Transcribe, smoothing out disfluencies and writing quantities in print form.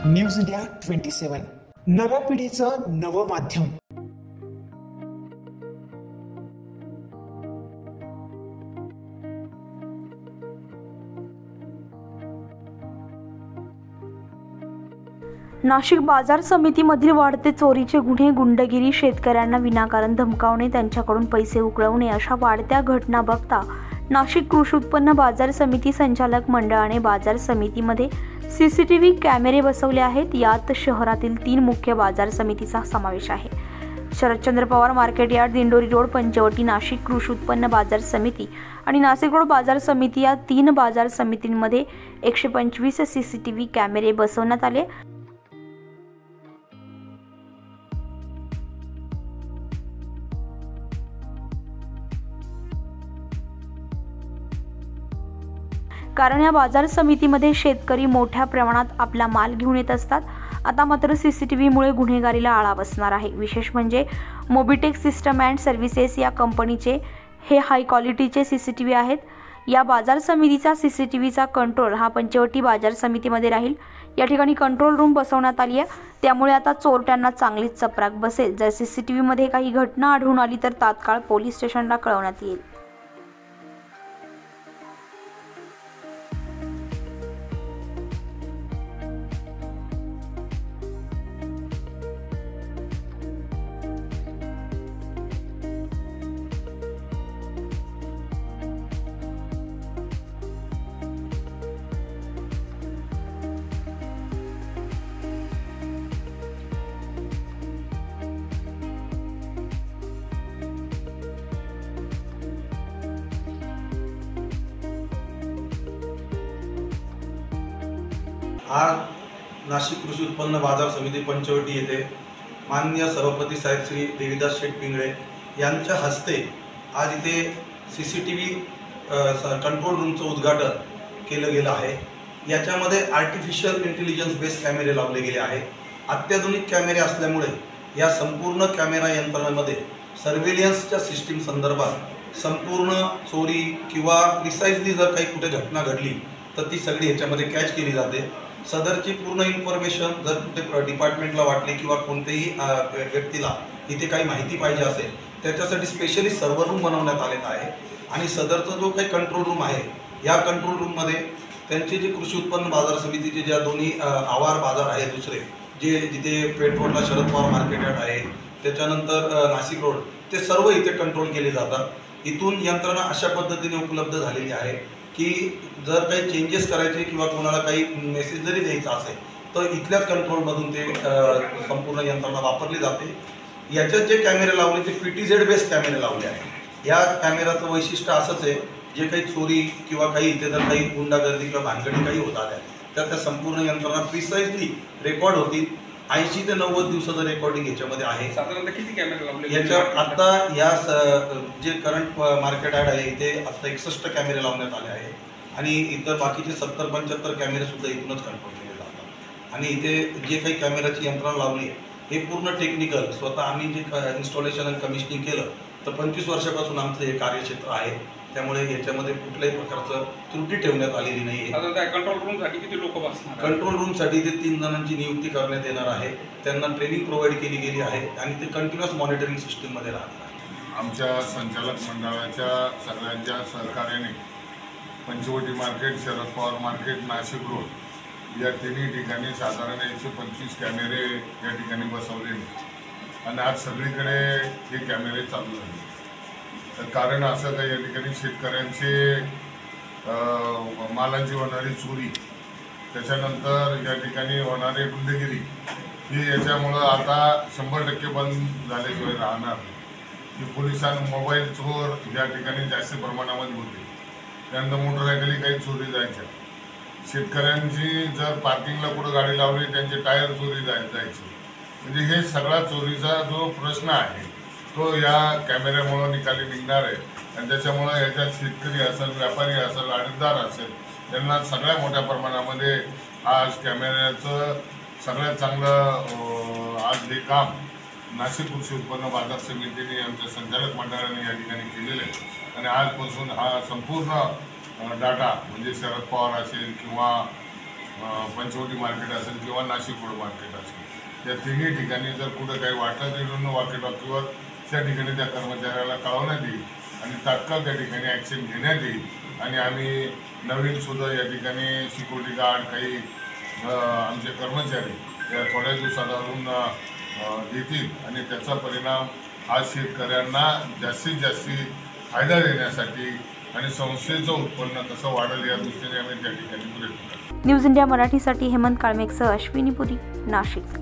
News India 27 नव्या पिढीचं नवं माध्यम। नाशिक बाजार समितीमधील वाढते चोरीचे गुन्हे, गुंडगिरी, शेतकऱ्यांना विनाकारण धमकावणे, त्यांच्याकडून पैसे उकळवणे अशा वाढत्या घटना बघता नाशिक कृषी उत्पन्न बाजार समिती संचालक मंडळाने बाजार समितीमध्ये सीसीटीव्ही कॅमेरे बसवले आहेत। यात शहरातील 3 मुख्य बाजार समितीचा समावेश आहे। Sharadchandra Pawar market yard, Dindori road, Panchavati, Nashik कृषी उत्पन्न बाजार समिती आणि नाशिक रोड बाजार समिती या 3 बाजार समितींमध्ये 125 सीसीटीव्ही कॅमेरे बसवण्यात आले। कारण या बाजार समितीमध्ये शेतकरी मोठ्या प्रमाणात आपला माल घेऊन येत असतात। आता मात्र सीसीटीव्हीमुळे गुन्हेगारीला आळा बसणार आहे। विशेष म्हणजे मोबिटेक सिस्टम अँड सर्व्हिसेस या कंपनीचे हे हाय क्वालिटीचे सीसीटीव्ही आहेत। या बाजार समितीचा सीसीटीव्हीचा कंट्रोल हा पंचवटी बाजार समितीमध्ये राहील। या ठिकाणी कंट्रोल रूम बसवण्यात आली आहे। त्यामुळे आता चोरट्यांना चांगलीच चपराक बसेल। जर सीसीटीव्हीमध्ये काही घटना आढळून आली तर तात्काळ पोलीस स्टेशनला कळवण्यात येईल। आज नाशिक कृषी उत्पन्न बाजार समिती पंचवटी येथे माननीय सभापती साहेब श्री देविदास शेठ पिंगळे यांच्या हस्ते आज इथे सीसीटीव्ही कंट्रोल रूमचं उद्घाटन केलं गेलं आहे। याच्यामध्ये आर्टिफिशियल इंटेलिजन्स बेस्ड कॅमेरे लावले गेले आहेत। अत्याधुनिक कॅमेरे असल्यामुळे या संपूर्ण कॅमेरा यंत्रणेमध्ये सर्व्हेलियन्सच्या सिस्टीम संदर्भात संपूर्ण चोरी किंवा प्रिसाइजली जर काही कुठे घटना घडली तर ती सगळी ह्याच्यामध्ये कॅच केली जाते। सदरची पूर्ण इन्फॉर्मेशन जर कुठे डिपार्टमेंटला वाटली किंवा कोणत्याही व्यक्तीला इथे काही माहिती पाहिजे असेल त्याच्यासाठी स्पेशली सर्व्हर रूम बनवण्यात आलेला आहे। आणि सदरचा जो काही कंट्रोल रूम आहे या कंट्रोल रूममध्ये त्यांचे जे कृषी उत्पन्न बाजार समितीचे ज्या दोन्ही आवार बाजार आहे दुसरे जे जिथे पेट्रोलला शरद पवार मार्केट यार्ड आहे त्याच्यानंतर नाशिक रोड ते सर्व इथे कंट्रोल केले जातात। इथून यंत्रणा अशा पद्धतीने उपलब्ध झालेली आहे की जर काही चेंजेस करायचे किंवा कोणाला काही मेसेज जरी द्यायचा असेल तर इथल्याच कंट्रोलमधून ते संपूर्ण यंत्रणा वापरली जाते। याच्यात जे कॅमेरे लावले ते PTZ बेस्ड कॅमेरे लावले आहेत। या कॅमेराचं वैशिष्ट्य असंच आहे, जे काही चोरी किंवा काही इथे जर काही गुंडागर्दी किंवा भानगडी काही होत आल्या तर त्या संपूर्ण यंत्रणा प्रिसाइजली रेकॉर्ड होतील। 80 ते 90 दिवसाचं रेकॉर्डिंग याच्यामध्ये आहे। साधारणतः किती कॅमेरे लावले याच्या आता या जे करंट मार्केट यार्ड आहे इथे आता 61 कॅमेरे लावण्यात आले आहे आणि इतर बाकीचे 70-75 कॅमेरे सुद्धा इथूनच कंट्रोल केले जातात। आणि इथे जे काही कॅमेराची यंत्रणा लावली आहे हे पूर्ण टेक्निकल स्वतः आम्ही जे इन्स्टॉलेशन आणि कमिशनिंग केलं तर 25 वर्षापासून आमचं हे कार्यक्षेत्र आहे। त्यामुळे याच्यामध्ये कुठल्याही प्रकारचं त्रुटी ठेवण्यात आलेली नाही आहे। आता त्या कंट्रोल रूमसाठी किती लोक बसणार? कंट्रोल रूमसाठी ते 3 जणांची नियुक्ती करण्यात येणार आहे। त्यांना ट्रेनिंग प्रोव्हाइड केली गेली आहे आणि ते कंटिन्युअस मॉनिटरिंग सिस्टीममध्ये राहणार आहे। आमच्या संचालक मंडळाच्या सगळ्यांच्या सहकार्याने Panchavati market, Sharad Pawar market, Nashik road या तिन्ही ठिकाणी साधारण 125 कॅमेरे या ठिकाणी बसवले आणि आज सगळीकडे हे कॅमेरे चालू झाले। तर कारण असं का या ठिकाणी शेतकऱ्यांचे मालांची होणारी चोरी, त्याच्यानंतर या ठिकाणी होणारी गुंडगिरी ही याच्यामुळं आता 100% बंद झाल्याशिवाय राहणार की पोलिसांना मोबाईल चोर या ठिकाणी जास्त प्रमाणामध्ये होते। त्यानंतर मोटरसायकली काही चोरी जायच्या, शेतकऱ्यांची जर पार्किंगला कुठं गाडी लावली त्यांचे टायर चोरी जायचे। म्हणजे हे सगळा चोरीचा जो प्रश्न आहे तो या कॅमेऱ्यामुळं निकाली निघणार आहे। आणि त्याच्यामुळं याच्यात शेतकरी असेल, व्यापारी असेल, आडतदार असेल त्यांना सगळ्या मोठ्या प्रमाणामध्ये आज कॅमेऱ्याचं सगळ्यात चांगलं आज हे काम नाशिक कृषी उत्पन्न बाजार समितीने आमच्या संचालक मंडळाने या ठिकाणी केलेलं आहे। आणि आजपासून हा संपूर्ण डाटा म्हणजे शरद पवार असेल किंवा पंचवटी मार्केट असेल किंवा नाशिक रोड मार्केट असेल, या तिन्ही ठिकाणी जर कुठं काही वाटत येऊन वाकेटॉकीवर त्या ठिकाणी त्या कर्मचाऱ्याला कळवण्यात येईल आणि तात्काळ त्या ठिकाणी ॲक्शन घेण्यात येईल. आणि आम्ही नवीन सुद्धा या ठिकाणी सिक्युरिटी गार्ड काही आमचे कर्मचारी या थोड्या दिवसात आणून येतील आणि त्याचा परिणाम आज शेतकऱ्यांना जास्तीत जास्त फायदा देण्यासाठी आणि संस्थेचं उत्पन्न कसं वाढेल या दृष्टीने आम्ही त्या ठिकाणी प्रयत्न करतो. न्यूज इंडिया मराठीसाठी हेमंत काळमेकसह अश्विनी पुरी, नाशिक.